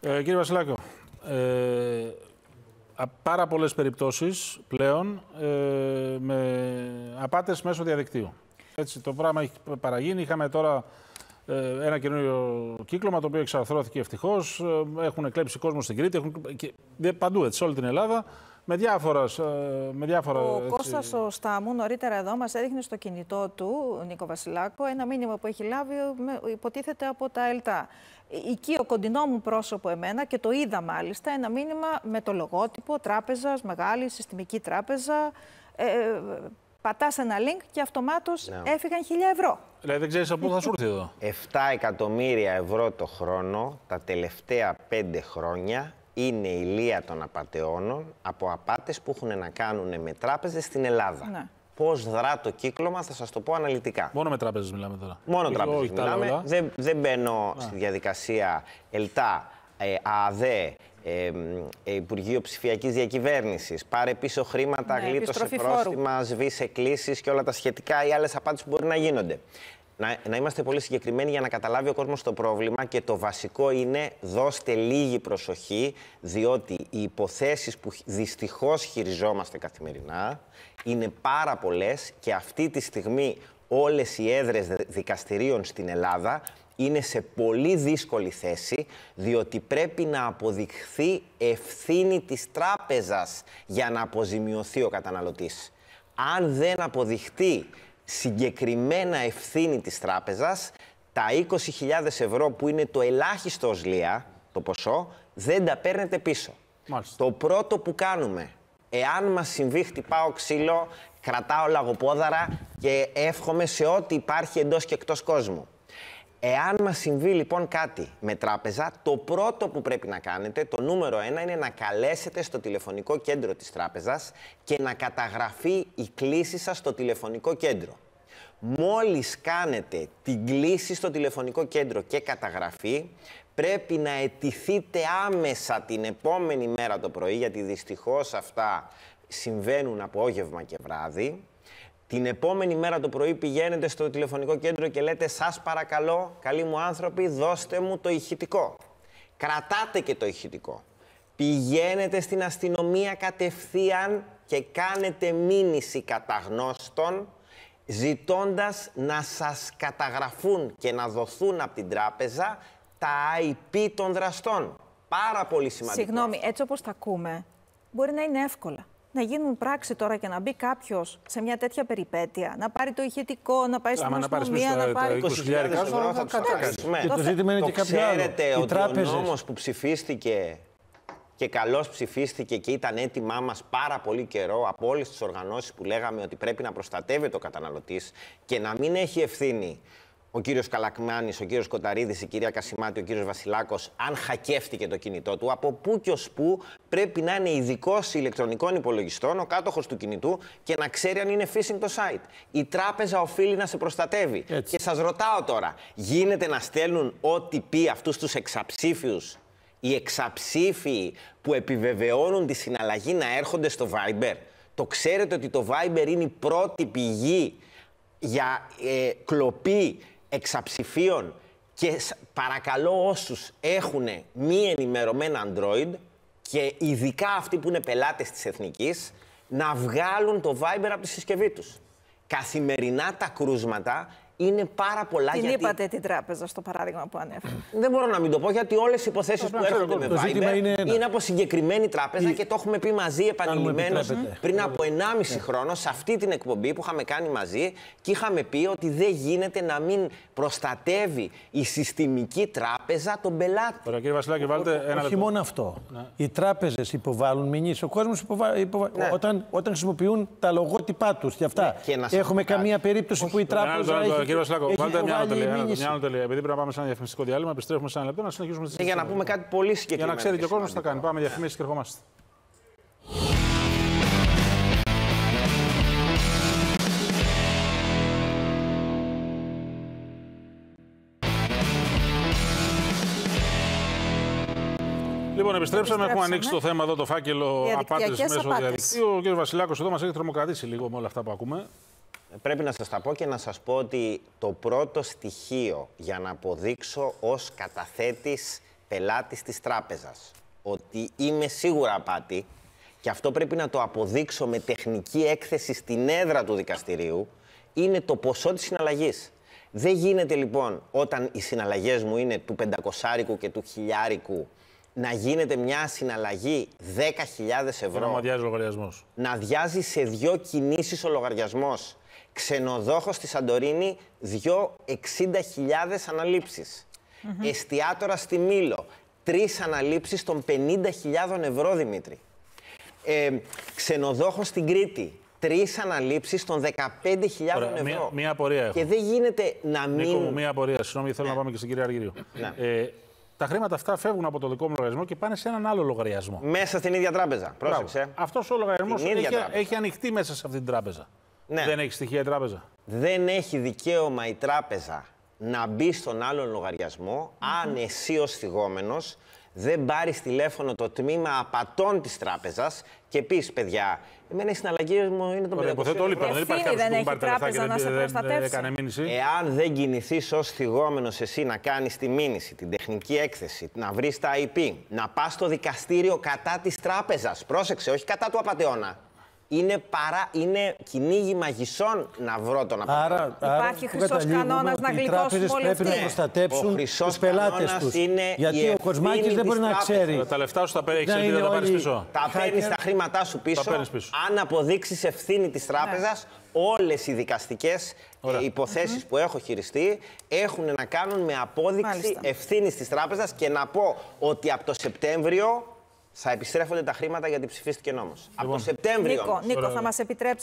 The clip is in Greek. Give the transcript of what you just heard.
Κύριε Βασιλάκο, πάρα πολλές περιπτώσεις πλέον με απάτες μέσω διαδικτύου. Έτσι, το πράγμα έχει παραγίνει. Είχαμε τώρα ένα καινούριο κύκλωμα το οποίο εξαρθρώθηκε ευτυχώς. Έχουν κλέψει κόσμο στην Κρήτη, παντού έτσι, σε όλη την Ελλάδα. Με διάφορα. Ο Κώστας ο Στάμου νωρίτερα εδώ μας έδειχνε στο κινητό του, Νίκο Βασιλάκο, ένα μήνυμα που έχει λάβει, υποτίθεται από τα ΕΛΤΑ. Οικείο κοντινό μου πρόσωπο εμένα και το είδα μάλιστα, ένα μήνυμα με το λογότυπο τράπεζας, μεγάλη συστημική τράπεζα. Πατάς ένα link και αυτομάτως έφυγαν 1.000 ευρώ. Δηλαδή δεν ξέρεις από πού θα σου έρθει εδώ. 7 εκατομμύρια ευρώ το χρόνο τα τελευταία 5 χρόνια είναι η λία των απατεώνων από απάτες που έχουν να κάνουν με τράπεζες στην Ελλάδα. Ναι. Πώς δρά το κύκλωμα, θα σας το πω αναλυτικά. Μόνο με τράπεζες μιλάμε τώρα. Μόνο τράπεζες μιλάμε. Δεν μπαίνω στη διαδικασία ΕΛΤΑ, ΑΑΔΕ, Υπουργείο Ψηφιακής Διακυβέρνησης, πάρε πίσω χρήματα, γλίτωσε πρόστιμα, σβήσε κλήσεις και όλα τα σχετικά ή άλλες απάτες που μπορεί να γίνονται. Να είμαστε πολύ συγκεκριμένοι για να καταλάβει ο κόσμος το πρόβλημα και το βασικό είναι δώστε λίγη προσοχή, διότι οι υποθέσεις που δυστυχώς χειριζόμαστε καθημερινά είναι πάρα πολλές και αυτή τη στιγμή όλες οι έδρες δικαστηρίων στην Ελλάδα είναι σε πολύ δύσκολη θέση, διότι πρέπει να αποδειχθεί ευθύνη της τράπεζας για να αποζημιωθεί ο καταναλωτής. Αν δεν αποδειχτεί συγκεκριμένα ευθύνη της τράπεζας, τα 20.000 ευρώ που είναι το ελάχιστο ως λία, το ποσό, δεν τα παίρνετε πίσω. Μάλιστα. Το πρώτο που κάνουμε, εάν μας συμβεί χτυπάω ξύλο, κρατάω λαγοπόδαρα και εύχομαι σε ό,τι υπάρχει εντός και εκτός κόσμου. Εάν μας συμβεί λοιπόν κάτι με τράπεζα, το πρώτο που πρέπει να κάνετε, το νούμερο 1, είναι να καλέσετε στο τηλεφωνικό κέντρο της τράπεζας και να καταγραφεί η κλήση σας στο τηλεφωνικό κέντρο. Μόλις κάνετε την κλήση στο τηλεφωνικό κέντρο και καταγραφή, πρέπει να αιτηθείτε άμεσα την επόμενη μέρα το πρωί, γιατί δυστυχώς αυτά συμβαίνουν απόγευμα και βράδυ. Την επόμενη μέρα το πρωί πηγαίνετε στο τηλεφωνικό κέντρο και λέτε «Σας παρακαλώ, καλοί μου άνθρωποι, δώστε μου το ηχητικό». Κρατάτε και το ηχητικό. Πηγαίνετε στην αστυνομία κατευθείαν και κάνετε μήνυση κατά γνώστων, ζητώντας να σας καταγραφούν και να δοθούν από την τράπεζα τα IP των δραστών. Πάρα πολύ σημαντικό. Συγγνώμη, έτσι όπως τα ακούμε, μπορεί να είναι εύκολα. Να γίνουν πράξη τώρα και να μπει κάποιος σε μια τέτοια περιπέτεια, να πάρει το ηχητικό, να πάει στην αστυνομία, να πάρει 20.000 ευρώ, θα τους καταγράψουμε. Και το ζήτημα είναι και κάποιο άλλο. Ξέρετε ότι ο νόμος που ψηφίστηκε και καλώς ψηφίστηκε και ήταν έτοιμά μας πάρα πολύ καιρό από όλες τις οργανώσεις που λέγαμε ότι πρέπει να προστατεύεται ο καταναλωτής και να μην έχει ευθύνη ο κύριος Καλακμάνης, ο κύριος Κοταρίδης, η κυρία Κασιμάτη, ο κύριος Βασιλάκος, αν χακεύτηκε το κινητό του, από πού και ως πού πρέπει να είναι ειδικός ηλεκτρονικών υπολογιστών, ο κάτοχος του κινητού και να ξέρει αν είναι phishing το site. Η τράπεζα οφείλει να σε προστατεύει. Έτσι. Και σας ρωτάω τώρα, γίνεται να στέλνουν OTP αυτούς τους εξαψήφιους, οι εξαψήφιοι που επιβεβαιώνουν τη συναλλαγή να έρχονται στο Viber? Το ξέρετε ότι το Viber είναι η πρώτη πηγή για κλοπή εξαψηφίων και παρακαλώ όσους έχουν μη ενημερωμένα Android και ειδικά αυτοί που είναι πελάτες της Εθνικής να βγάλουν το Viber από τη συσκευή τους. Καθημερινά τα κρούσματα είναι πάρα πολλά. Την είπατε την τράπεζα στο παράδειγμα που ανέφερα. Δεν μπορώ να μην το πω, γιατί όλες οι υποθέσεις που έρχονται με Viber είναι από συγκεκριμένη τράπεζα και το έχουμε πει μαζί επανειλημμένως πριν από 1,5 χρόνο σε αυτή την εκπομπή που είχαμε κάνει μαζί και είχαμε πει ότι δεν γίνεται να μην προστατεύει η συστημική τράπεζα τον πελάτη. Ωραία, κύριε Βασιλάκη, βάλτε ένα λεπτό. Όχι μόνο αυτό. Οι τράπεζες υποβάλλουν μηνύσεις. Ο κόσμος όταν χρησιμοποιούν τα λογότυπά τους και αυτά. Έχουμε καμία περίπτωση που η τράπεζα έχει. Κύριε Βασιλάκο, βάλτε μια άλλη τελεία. Επειδή πρέπει να πάμε σε ένα διαφημιστικό διάλειμμα, επιστρέφουμε σε ένα λεπτό να συνεχίσουμε τις για να πούμε κάτι πολύ συγκεκριμένο. Για να ξέρει και ο κόσμος τι θα κάνει. Πάμε διαφημίσεις και ερχόμαστε. Λοιπόν, επιστρέψαμε. Έχουμε ανοίξει το θέμα εδώ, το φάκελο απάτες μέσω διαδικτύου. Ο κ. Βασιλάκος εδώ μας έχει τρομοκρατήσει λίγο με όλα αυτά που ακούμε. Πρέπει να σας τα πω και να σας πω ότι το πρώτο στοιχείο για να αποδείξω ως καταθέτης πελάτης της τράπεζας, ότι είμαι σίγουρα απάτη και αυτό πρέπει να το αποδείξω με τεχνική έκθεση στην έδρα του δικαστηρίου, είναι το ποσό της συναλλαγής. Δεν γίνεται λοιπόν όταν οι συναλλαγές μου είναι του 500 και του 1000 να γίνεται μια συναλλαγή 10.000 ευρώ. Να αδειάζει ο λογαριασμός. Να αδειάζει σε 2 κινήσεις ο λογαριασμός. Ξενοδόχος στη Σαντορίνη, 60.000 αναλήψεις. Εστιάτορα στη Μήλο, 3 αναλήψεις των 50.000 ευρώ, Δημήτρη. Ξενοδόχος στην Κρήτη, 3 αναλήψεις των 15.000 ευρώ. Μία απορία έχω. Και δεν γίνεται να μην... Νίκο μου, μία απορία. Συγγνώμη, θέλω να πάμε και στην κυρία Αργυρίου. Τα χρήματα αυτά φεύγουν από το δικό μου λογαριασμό και πάνε σε έναν άλλο λογαριασμό. Μέσα στην ίδια τράπεζα. Πρόσεξε. Αυτός ο λογαριασμός έχει ανοιχτεί μέσα σε αυτή την τράπεζα. Ναι. Δεν έχει στοιχεία η τράπεζα. Δεν έχει δικαίωμα η τράπεζα να μπει στον άλλον λογαριασμό αν εσύ ως θυγόμενος δεν πάρεις τηλέφωνο το τμήμα απατών της τράπεζας και πεις, παιδιά, εμένα οι συναλλαγές μου είναι το 500 υποθέτω όλοι παίρνουν. Δεν υπάρχει κάποιος που μου πάρει τα λεφτά και δεν έκανε μήνυση. Εάν δεν κινηθείς ως θυγόμενος εσύ να κάνεις τη μήνυση, την τεχνική έκθεση, να βρεις τα IP, να πας στο δικαστήριο κατά της τράπεζας, πρόσεξε, όχι κατά του απατεώνα. Είναι κυνήγι μαγισσών να βρω τον απατεώνα. Υπάρχει χρυσός κανόνας να γλιτώσουν όλοι αυτοί. Πρέπει να προστατέψουν τους πελάτες τους. Γιατί ο Κοσμάκης δεν μπορεί να ξέρει. Τα λεφτά σου τα παίρνεις να τα πάρεις πίσω. Τα παίρνεις τα χρήματά σου πίσω. Αν αποδείξεις ευθύνη της τράπεζας, όλες οι δικαστικές υποθέσεις που έχω χειριστεί έχουν να κάνουν με απόδειξη ευθύνης της τράπεζας και να πω ότι από το Σεπτέμβριο θα επιστρέφονται τα χρήματα γιατί ψηφίστηκε νόμος. Από το Σεπτέμβριο. Νίκο, θα μας επιτρέψει